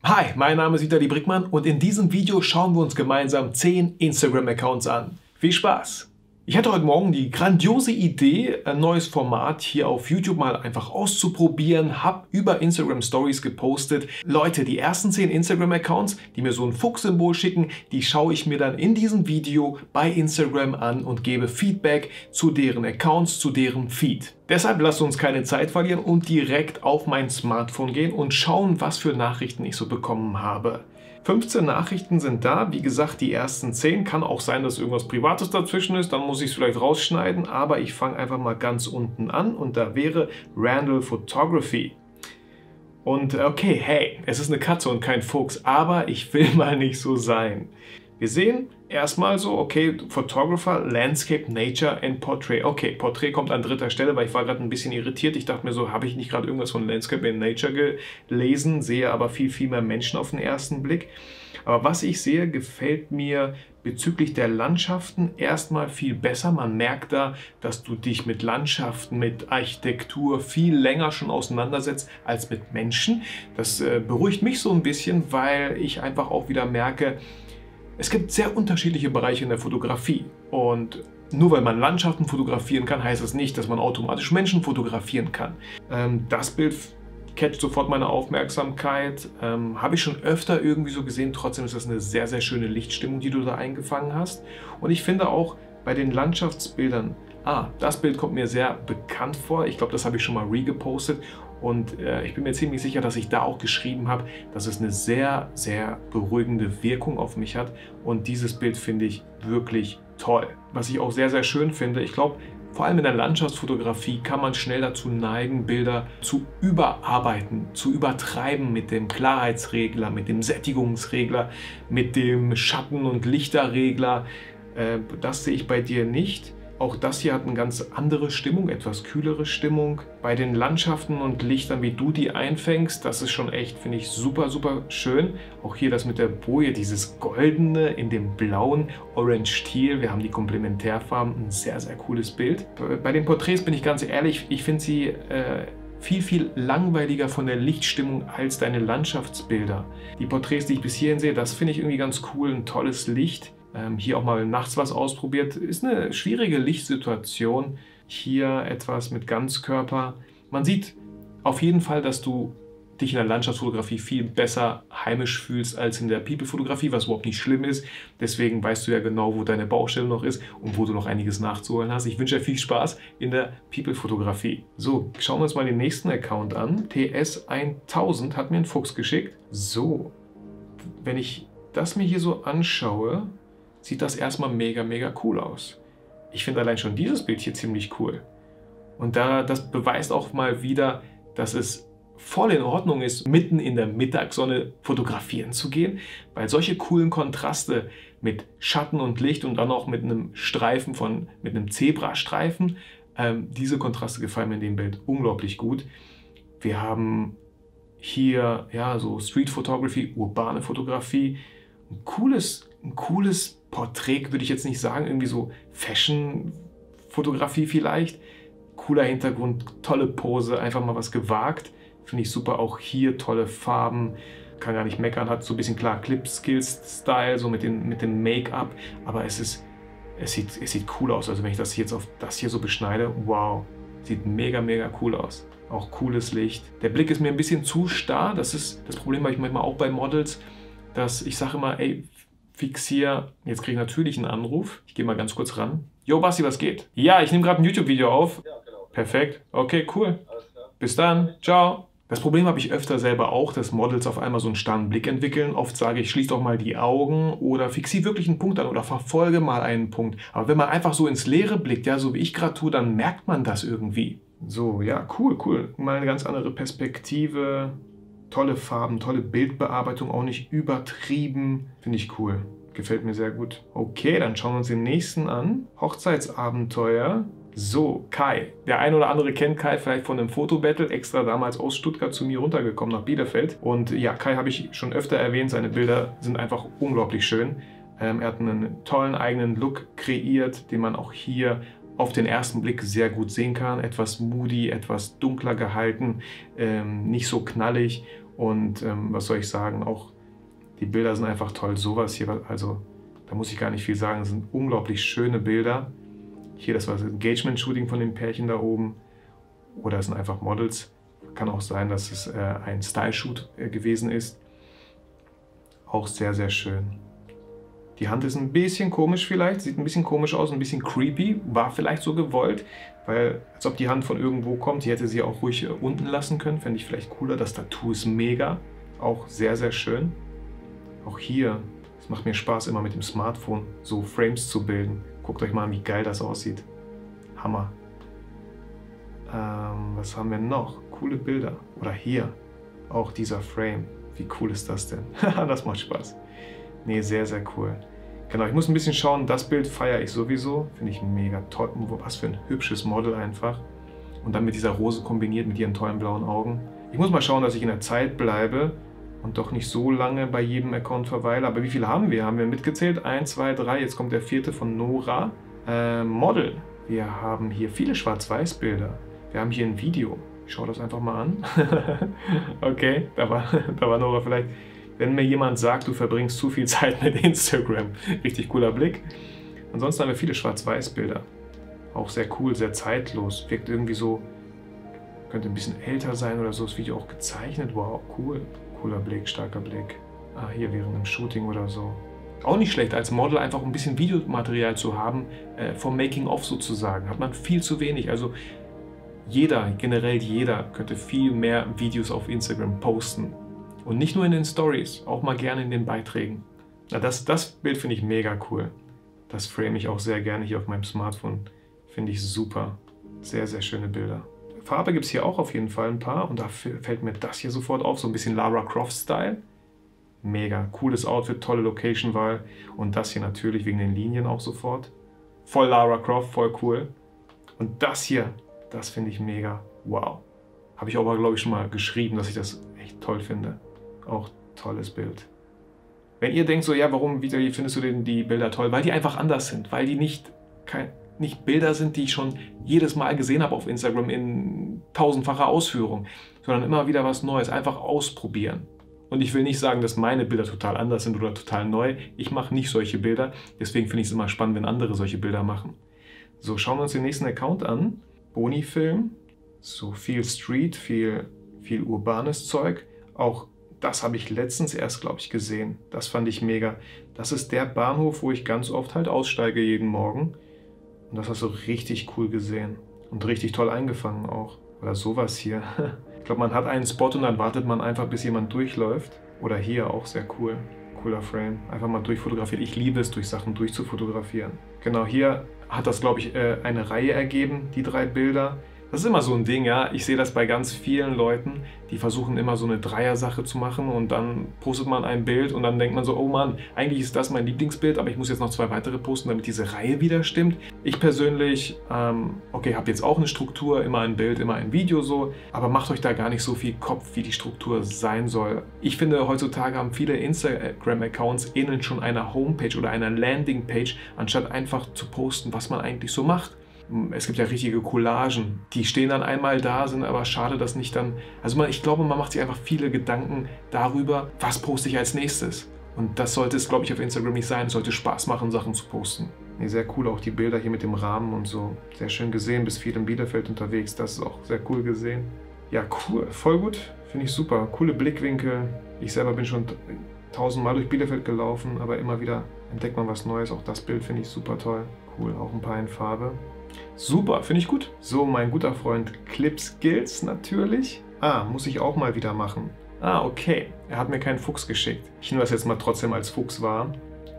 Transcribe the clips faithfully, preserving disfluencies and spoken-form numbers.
Hi, mein Name ist Vitali Brickmann und in diesem Video schauen wir uns gemeinsam zehn Instagram-Accounts an. Viel Spaß! Ich hatte heute Morgen die grandiose Idee, ein neues Format hier auf YouTube mal einfach auszuprobieren, habe über Instagram Stories gepostet. Leute, die ersten zehn Instagram-Accounts, die mir so ein Fuchssymbol schicken, die schaue ich mir dann in diesem Video bei Instagram an und gebe Feedback zu deren Accounts, zu deren Feed. Deshalb lasst uns keine Zeit verlieren und direkt auf mein Smartphone gehen und schauen, was für Nachrichten ich so bekommen habe. fünfzehn Nachrichten sind da, wie gesagt, die ersten zehn. Kann auch sein, dass irgendwas Privates dazwischen ist, dann muss ich es vielleicht rausschneiden, aber ich fange einfach mal ganz unten an und da wäre Randall Photography. Und okay, hey, es ist eine Katze und kein Fuchs, aber ich will mal nicht so sein. Wir sehen erstmal so, okay, Photographer, Landscape, Nature and Portrait. Okay, Portrait kommt an dritter Stelle, weil ich war gerade ein bisschen irritiert. Ich dachte mir so, habe ich nicht gerade irgendwas von Landscape and Nature gelesen, sehe aber viel, viel mehr Menschen auf den ersten Blick. Aber was ich sehe, gefällt mir bezüglich der Landschaften erstmal viel besser. Man merkt da, dass du dich mit Landschaften, mit Architektur viel länger schon auseinandersetzt als mit Menschen. Das äh, beruhigt mich so ein bisschen, weil ich einfach auch wieder merke, es gibt sehr unterschiedliche Bereiche in der Fotografie und nur weil man Landschaften fotografieren kann, heißt das nicht, dass man automatisch Menschen fotografieren kann. Ähm, das Bild catcht sofort meine Aufmerksamkeit, ähm, habe ich schon öfter irgendwie so gesehen, trotzdem ist das eine sehr, sehr schöne Lichtstimmung, die du da eingefangen hast. Und ich finde auch bei den Landschaftsbildern, ah, das Bild kommt mir sehr bekannt vor, ich glaube, das habe ich schon mal regepostet. Und äh, ich bin mir ziemlich sicher, dass ich da auch geschrieben habe, dass es eine sehr, sehr beruhigende Wirkung auf mich hat. Und dieses Bild finde ich wirklich toll. Was ich auch sehr, sehr schön finde, ich glaube, vor allem in der Landschaftsfotografie kann man schnell dazu neigen, Bilder zu überarbeiten, zu übertreiben mit dem Klarheitsregler, mit dem Sättigungsregler, mit dem Schatten- und Lichterregler. Äh, das sehe ich bei dir nicht. Auch das hier hat eine ganz andere Stimmung, etwas kühlere Stimmung. Bei den Landschaften und Lichtern, wie du die einfängst, das ist schon echt, finde ich, super, super schön. Auch hier das mit der Boje, dieses Goldene in dem blauen Orange Teal. Wir haben die Komplementärfarben, ein sehr, sehr cooles Bild. Bei den Porträts bin ich ganz ehrlich, ich finde sie äh, viel, viel langweiliger von der Lichtstimmung als deine Landschaftsbilder. Die Porträts, die ich bis hierhin sehe, das finde ich irgendwie ganz cool, ein tolles Licht. Ähm, hier auch mal nachts was ausprobiert. Ist eine schwierige Lichtsituation. Hier etwas mit Ganzkörper. Man sieht auf jeden Fall, dass du dich in der Landschaftsfotografie viel besser heimisch fühlst als in der People-Fotografie, was überhaupt nicht schlimm ist. Deswegen weißt du ja genau, wo deine Baustelle noch ist und wo du noch einiges nachzuholen hast. Ich wünsche dir viel Spaß in der People-Fotografie. So, schauen wir uns mal den nächsten Account an. T S tausend hat mir einen Fuchs geschickt. So, wenn ich das mir hier so anschaue, sieht das erstmal mega, mega cool aus. Ich finde allein schon dieses Bild hier ziemlich cool. Und da, das beweist auch mal wieder, dass es voll in Ordnung ist, mitten in der Mittagssonne fotografieren zu gehen, weil solche coolen Kontraste mit Schatten und Licht und dann auch mit einem Streifen von, mit einem Zebrastreifen, ähm, diese Kontraste gefallen mir in dem Bild unglaublich gut. Wir haben hier ja so Street Photography, urbane Fotografie, ein cooles, ein cooles Porträt, würde ich jetzt nicht sagen, irgendwie so Fashion-Fotografie vielleicht. Cooler Hintergrund, tolle Pose, einfach mal was gewagt. Finde ich super, auch hier tolle Farben, kann gar nicht meckern, hat so ein bisschen klar Clip-Skills-Style, so mit, den, mit dem Make-up, aber es ist, es sieht, es sieht cool aus, also wenn ich das jetzt auf das hier so beschneide, wow, sieht mega, mega cool aus. Auch cooles Licht. Der Blick ist mir ein bisschen zu starr, das ist das Problem, habe ich manchmal auch bei Models, dass ich sage immer, ey, fixier, jetzt kriege ich natürlich einen Anruf. Ich gehe mal ganz kurz ran. Jo, Basti, was geht? Ja, ich nehme gerade ein YouTube-Video auf. Ja, genau. Perfekt. Okay, cool. Alles klar. Bis dann. Ciao. Das Problem habe ich öfter selber auch, dass Models auf einmal so einen starren Blick entwickeln. Oft sage ich, schließ doch mal die Augen oder fixier wirklich einen Punkt an oder verfolge mal einen Punkt. Aber wenn man einfach so ins Leere blickt, ja, so wie ich gerade tue, dann merkt man das irgendwie. So, ja, cool, cool. Mal eine ganz andere Perspektive. Tolle Farben, tolle Bildbearbeitung, auch nicht übertrieben. Finde ich cool. Gefällt mir sehr gut. Okay, dann schauen wir uns den nächsten an. Hochzeitsabenteuer. So, Kai. Der ein oder andere kennt Kai vielleicht von einem Fotobattle, extra damals aus Stuttgart zu mir runtergekommen nach Bielefeld. Und ja, Kai habe ich schon öfter erwähnt, seine Bilder sind einfach unglaublich schön. Ähm, er hat einen tollen eigenen Look kreiert, den man auch hier auf den ersten Blick sehr gut sehen kann. Etwas moody, etwas dunkler gehalten, ähm, nicht so knallig. Und ähm, was soll ich sagen, auch die Bilder sind einfach toll. Sowas hier, also da muss ich gar nicht viel sagen, das sind unglaublich schöne Bilder. Hier, das war das Engagement-Shooting von den Pärchen da oben. Oder es sind einfach Models. Kann auch sein, dass es äh, ein Style-Shoot äh, gewesen ist. Auch sehr, sehr schön. Die Hand ist ein bisschen komisch vielleicht, sieht ein bisschen komisch aus, ein bisschen creepy. War vielleicht so gewollt, weil als ob die Hand von irgendwo kommt. Die hätte sie auch ruhig äh, unten lassen können, fände ich vielleicht cooler. Das Tattoo ist mega, auch sehr, sehr schön. Auch hier, es macht mir Spaß, immer mit dem Smartphone so Frames zu bilden. Guckt euch mal an, wie geil das aussieht. Hammer. Ähm, was haben wir noch? Coole Bilder. Oder hier, auch dieser Frame. Wie cool ist das denn? Das macht Spaß. Nee, sehr, sehr cool. Genau, ich muss ein bisschen schauen. Das Bild feiere ich sowieso. Finde ich mega toll. Was für ein hübsches Model einfach. Und dann mit dieser Rose kombiniert, mit ihren tollen blauen Augen. Ich muss mal schauen, dass ich in der Zeit bleibe und doch nicht so lange bei jedem Account verweile. Aber wie viele haben wir? Haben wir mitgezählt? eins, zwei, drei. Jetzt kommt der vierte von Nora. Äh, Model. Wir haben hier viele Schwarz-Weiß-Bilder. Wir haben hier ein Video. Ich schaue das einfach mal an. Okay, da war, da war Nora vielleicht. Wenn mir jemand sagt, du verbringst zu viel Zeit mit Instagram. Richtig cooler Blick. Ansonsten haben wir viele Schwarz-Weiß-Bilder. Auch sehr cool, sehr zeitlos. Wirkt irgendwie so, könnte ein bisschen älter sein oder so. Das Video auch gezeichnet. Wow, cool. Cooler Blick, starker Blick. Ah, hier während einem Shooting oder so. Auch nicht schlecht, als Model einfach ein bisschen Videomaterial zu haben, äh, vom Making-of sozusagen. Hat man viel zu wenig. Also jeder, generell jeder, könnte viel mehr Videos auf Instagram posten. Und nicht nur in den Stories, auch mal gerne in den Beiträgen. Na, das, das Bild finde ich mega cool. Das frame ich auch sehr gerne hier auf meinem Smartphone. Finde ich super. Sehr, sehr schöne Bilder. Farbe gibt es hier auch auf jeden Fall ein paar. Und da fällt mir das hier sofort auf, so ein bisschen Lara Croft-Style. Mega. Cooles Outfit, tolle Location-Wahl. Und das hier natürlich wegen den Linien auch sofort. Voll Lara Croft, voll cool. Und das hier, das finde ich mega. Wow. Habe ich aber, glaube ich, schon mal geschrieben, dass ich das echt toll finde. Auch tolles Bild. Wenn ihr denkt so, ja, warum wie findest du denn die Bilder toll? Weil die einfach anders sind. Weil die nicht, kein, nicht Bilder sind, die ich schon jedes Mal gesehen habe auf Instagram in tausendfacher Ausführung. Sondern immer wieder was Neues. Einfach ausprobieren. Und ich will nicht sagen, dass meine Bilder total anders sind oder total neu. Ich mache nicht solche Bilder. Deswegen finde ich es immer spannend, wenn andere solche Bilder machen. So, schauen wir uns den nächsten Account an. Boni-Film. So viel Street, viel, viel urbanes Zeug. Auch das habe ich letztens erst, glaube ich, gesehen. Das fand ich mega. Das ist der Bahnhof, wo ich ganz oft halt aussteige jeden Morgen. Und das hast du richtig cool gesehen. Und richtig toll eingefangen auch. Oder sowas hier. Ich glaube, man hat einen Spot und dann wartet man einfach, bis jemand durchläuft. Oder hier auch sehr cool. Cooler Frame. Einfach mal durchfotografiert. Ich liebe es, durch Sachen durchzufotografieren. Genau, hier hat das, glaube ich, eine Reihe ergeben, die drei Bilder. Das ist immer so ein Ding, ja. Ich sehe das bei ganz vielen Leuten, die versuchen immer so eine Dreier-Sache zu machen und dann postet man ein Bild und dann denkt man so, oh Mann, eigentlich ist das mein Lieblingsbild, aber ich muss jetzt noch zwei weitere posten, damit diese Reihe wieder stimmt. Ich persönlich, ähm, okay, habe jetzt auch eine Struktur, immer ein Bild, immer ein Video so, aber macht euch da gar nicht so viel Kopf, wie die Struktur sein soll. Ich finde, heutzutage haben viele Instagram-Accounts ähneln schon einer Homepage oder einer Landingpage, anstatt einfach zu posten, was man eigentlich so macht. Es gibt ja richtige Collagen, die stehen dann einmal da, sind aber schade, dass nicht dann... Also man, ich glaube, man macht sich einfach viele Gedanken darüber, was poste ich als nächstes. Und das sollte es, glaube ich, auf Instagram nicht sein. Es sollte Spaß machen, Sachen zu posten. Nee, sehr cool, auch die Bilder hier mit dem Rahmen und so. Sehr schön gesehen, bis viel in Bielefeld unterwegs. Das ist auch sehr cool gesehen. Ja, cool, voll gut. Finde ich super. Coole Blickwinkel. Ich selber bin schon tausendmal durch Bielefeld gelaufen, aber immer wieder entdeckt man was Neues. Auch das Bild finde ich super toll. Cool, auch ein paar in Farbe. Super, finde ich gut. So, mein guter Freund Clip Skills natürlich. Ah, muss ich auch mal wieder machen. Ah, okay. Er hat mir keinen Fuchs geschickt. Ich nehme das jetzt mal trotzdem als Fuchs wahr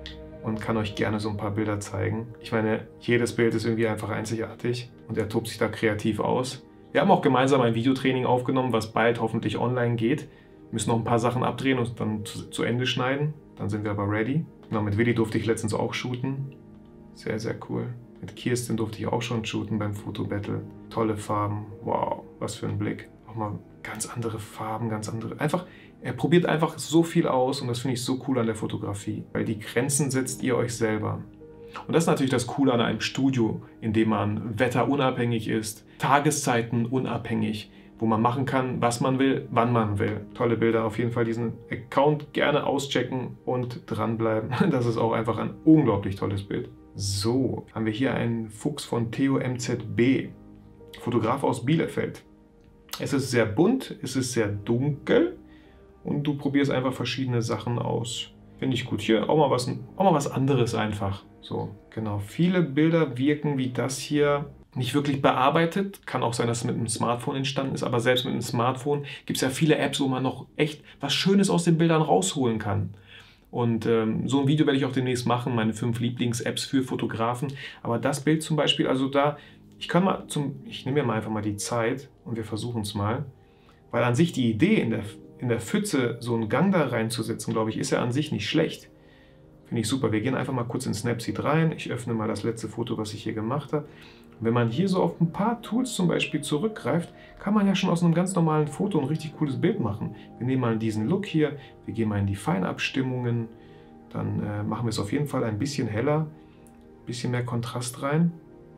und kann euch gerne so ein paar Bilder zeigen. Ich meine, jedes Bild ist irgendwie einfach einzigartig und er tobt sich da kreativ aus. Wir haben auch gemeinsam ein Videotraining aufgenommen, was bald hoffentlich online geht. Wir müssen noch ein paar Sachen abdrehen und dann zu, zu Ende schneiden. Dann sind wir aber ready. Genau, mit Willi durfte ich letztens auch shooten. Sehr, sehr cool. Mit Kirsten durfte ich auch schon shooten beim Fotobattle. Tolle Farben. Wow, was für ein Blick. Auch mal ganz andere Farben, ganz andere... Einfach, er probiert einfach so viel aus und das finde ich so cool an der Fotografie. Weil die Grenzen setzt ihr euch selber. Und das ist natürlich das Coole an einem Studio, in dem man wetterunabhängig ist, Tageszeiten unabhängig. wo man machen kann, was man will, wann man will. Tolle Bilder, auf jeden Fall diesen Account gerne auschecken und dranbleiben. Das ist auch einfach ein unglaublich tolles Bild. So, haben wir hier einen Fuchs von Theo M Z B, Fotograf aus Bielefeld. Es ist sehr bunt, es ist sehr dunkel und du probierst einfach verschiedene Sachen aus. Finde ich gut. Hier auch mal was, auch mal was anderes einfach. So, genau. Viele Bilder wirken wie das hier nicht wirklich bearbeitet. Kann auch sein, dass es mit einem Smartphone entstanden ist, aber selbst mit einem Smartphone gibt es ja viele Apps, wo man noch echt was Schönes aus den Bildern rausholen kann. Und ähm, so ein Video werde ich auch demnächst machen, meine fünf Lieblings-Apps für Fotografen. Aber das Bild zum Beispiel, also da, ich kann mal zum, ich nehme mir mal einfach mal die Zeit und wir versuchen es mal. Weil an sich die Idee in der, in der Pfütze so einen Gang da reinzusetzen, glaube ich, ist ja an sich nicht schlecht. Finde ich super. Wir gehen einfach mal kurz in Snapseed rein. Ich öffne mal das letzte Foto, was ich hier gemacht habe. Wenn man hier so auf ein paar Tools zum Beispiel zurückgreift, kann man ja schon aus einem ganz normalen Foto ein richtig cooles Bild machen. Wir nehmen mal diesen Look hier, wir gehen mal in die Feinabstimmungen, dann äh, machen wir es auf jeden Fall ein bisschen heller, ein bisschen mehr Kontrast rein.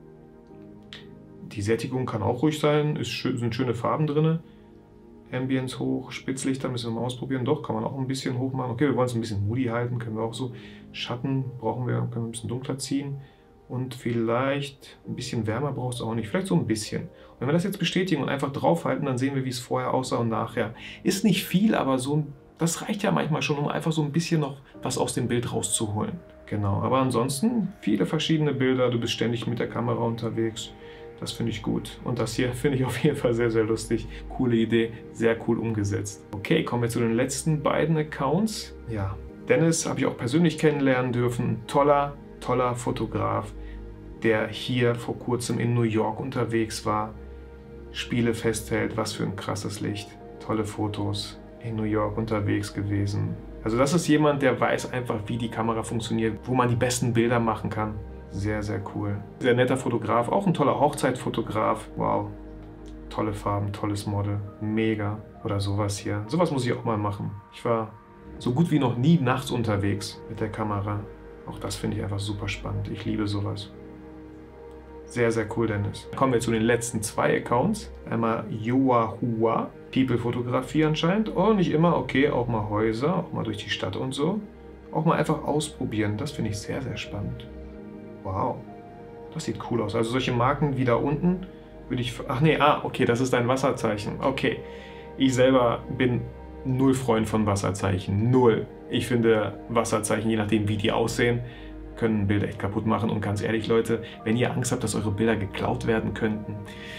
Die Sättigung kann auch ruhig sein, es sind schöne Farben drin. Ambience hoch, Spitzlichter müssen wir mal ausprobieren. Doch, kann man auch ein bisschen hoch machen. Okay, wir wollen es ein bisschen moody halten, können wir auch so. Schatten brauchen wir, können wir ein bisschen dunkler ziehen. Und vielleicht ein bisschen wärmer brauchst du auch nicht. Vielleicht so ein bisschen. Und wenn wir das jetzt bestätigen und einfach draufhalten, dann sehen wir, wie es vorher aussah und nachher. Ist nicht viel, aber so, das reicht ja manchmal schon, um einfach so ein bisschen noch was aus dem Bild rauszuholen. Genau, aber ansonsten viele verschiedene Bilder. Du bist ständig mit der Kamera unterwegs. Das finde ich gut. Und das hier finde ich auf jeden Fall sehr, sehr lustig. Coole Idee, sehr cool umgesetzt. Okay, kommen wir zu den letzten beiden Accounts. Ja, Dennis habe ich auch persönlich kennenlernen dürfen. Toller, toller Fotograf, der hier vor kurzem in New York unterwegs war. Spiele festhält, was für ein krasses Licht. Tolle Fotos, in New York unterwegs gewesen. Also das ist jemand, der weiß einfach, wie die Kamera funktioniert, wo man die besten Bilder machen kann. Sehr, sehr cool. Sehr netter Fotograf, auch ein toller Hochzeitfotograf. Wow, tolle Farben, tolles Model, mega. Oder sowas hier. Sowas muss ich auch mal machen. Ich war so gut wie noch nie nachts unterwegs mit der Kamera. Auch das finde ich einfach super spannend. Ich liebe sowas. Sehr, sehr cool, Dennis. Kommen wir zu den letzten zwei Accounts. Einmal Yoahua, People-Fotografie anscheinend. Oh, nicht immer, okay, auch mal Häuser, auch mal durch die Stadt und so. Auch mal einfach ausprobieren, das finde ich sehr, sehr spannend. Wow, das sieht cool aus. Also solche Marken wie da unten würde ich... Ach nee, ah, okay, das ist ein Wasserzeichen. Okay, ich selber bin null Freund von Wasserzeichen. Null. Ich finde Wasserzeichen, je nachdem wie die aussehen, können Bilder echt kaputt machen. Und ganz ehrlich, Leute, wenn ihr Angst habt, dass eure Bilder geklaut werden könnten...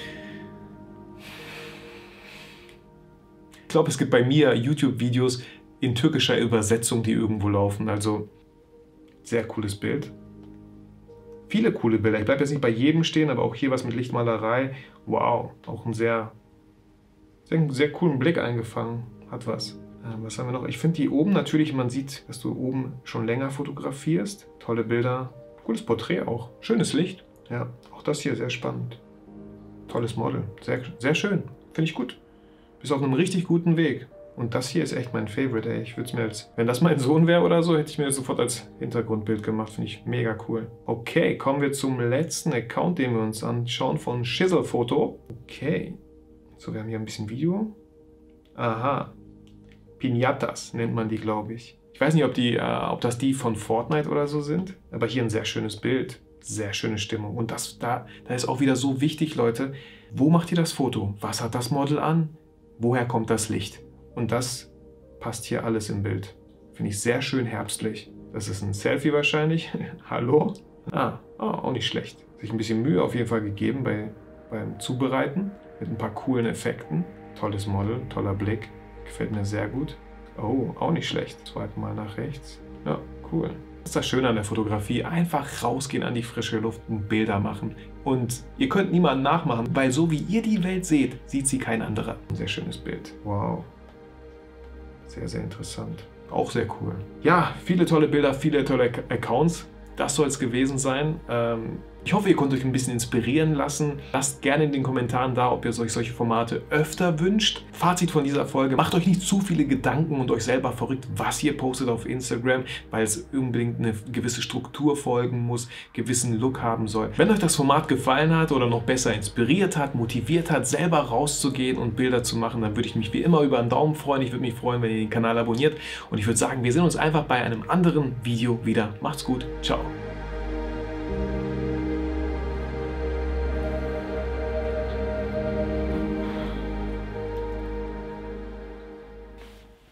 Ich glaube, es gibt bei mir YouTube-Videos in türkischer Übersetzung, die irgendwo laufen. Also, sehr cooles Bild. Viele coole Bilder. Ich bleibe jetzt nicht bei jedem stehen, aber auch hier was mit Lichtmalerei. Wow, auch einen sehr, sehr, sehr coolen Blick eingefangen. Hat was. Ähm, was haben wir noch? Ich finde die oben natürlich, man sieht, dass du oben schon länger fotografierst. Tolle Bilder. Cooles Porträt auch. Schönes Licht. Ja, auch das hier sehr spannend. Tolles Model. Sehr, sehr schön. Finde ich gut. Bist auf einem richtig guten Weg. Und das hier ist echt mein Favorite, ey. Ich würde es mir jetzt, wenn das mein Sohn wäre oder so, hätte ich mir das sofort als Hintergrundbild gemacht. Finde ich mega cool. Okay, kommen wir zum letzten Account, den wir uns anschauen, von Shizzle Photo. Okay. So, wir haben hier ein bisschen Video. Aha. Pinatas nennt man die, glaube ich. Ich weiß nicht, ob, die, äh, ob das die von Fortnite oder so sind, aber hier ein sehr schönes Bild. Sehr schöne Stimmung. Und das, da, da ist auch wieder so wichtig, Leute. Wo macht ihr das Foto? Was hat das Model an? Woher kommt das Licht? Und das passt hier alles im Bild. Finde ich sehr schön herbstlich. Das ist ein Selfie wahrscheinlich. Hallo? Ah, oh, auch nicht schlecht. Sich ein bisschen Mühe auf jeden Fall gegeben bei, beim Zubereiten. Mit ein paar coolen Effekten. Tolles Model, toller Blick. Gefällt mir sehr gut. Oh, auch nicht schlecht. Swipe mal nach rechts. Ja, cool. Das ist das Schöne an der Fotografie. Einfach rausgehen an die frische Luft und Bilder machen. Und ihr könnt niemanden nachmachen, weil so wie ihr die Welt seht, sieht sie kein anderer. Ein sehr schönes Bild. Wow. Sehr, sehr interessant. Auch sehr cool. Ja, viele tolle Bilder, viele tolle Accounts. Das soll es gewesen sein. Ähm, Ich hoffe, ihr konntet euch ein bisschen inspirieren lassen. Lasst gerne in den Kommentaren da, ob ihr euch solche Formate öfter wünscht. Fazit von dieser Folge: Macht euch nicht zu viele Gedanken und euch selber verrückt, was ihr postet auf Instagram, weil es unbedingt eine gewisse Struktur folgen muss, gewissen Look haben soll. Wenn euch das Format gefallen hat oder noch besser inspiriert hat, motiviert hat, selber rauszugehen und Bilder zu machen, dann würde ich mich wie immer über einen Daumen freuen. Ich würde mich freuen, wenn ihr den Kanal abonniert. Und ich würde sagen, wir sehen uns einfach bei einem anderen Video wieder. Macht's gut. Ciao.